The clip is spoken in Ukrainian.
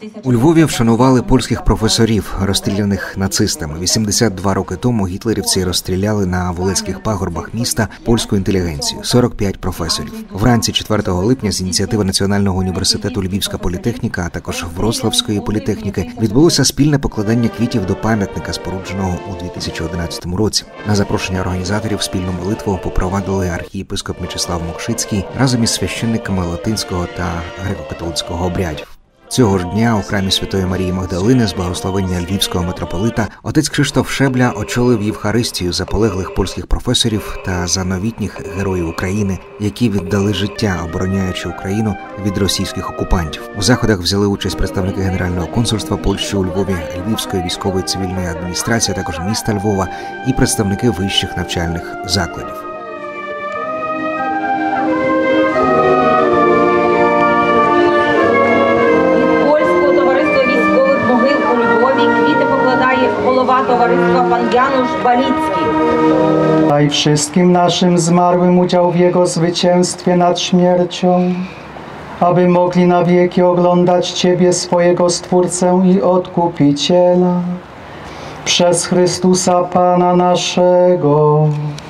У Львові вшанували польських професорів, розстріляних нацистами. 82 роки тому гітлерівці розстріляли на Волецьких пагорбах міста польську інтелігенцію – 45 професорів. Вранці 4 липня з ініціативи Національного університету Львівська політехніка, а також Вроцлавської політехніки відбулося спільне покладання квітів до пам'ятника, спорудженого у 2011 році. На запрошення організаторів спільну молитву попровадили архієпископ Мечислав Мокшицький разом із священниками латинського та греко-католицького обрядів. Цього ж дня у храмі Святої Марії Магдалини з благословення львівського митрополита отець Кшиштоф Шебля очолив Євхаристію за полеглих польських професорів та за новітніх героїв України, які віддали життя, обороняючи Україну від російських окупантів. У заходах взяли участь представники Генерального консульства Польщі у Львові, Львівської військової цивільної адміністрації, а також міста Львова і представники вищих навчальних закладів. Голова towaristwa pan Janusz Balicki. Daj wszystkim naszym zmarłym udział w Jego zwycięstwie nad śmiercią, aby mogli na wieki oglądać Ciebie, swojego Stwórcę i Odkupiciela, przez Chrystusa Pana naszego.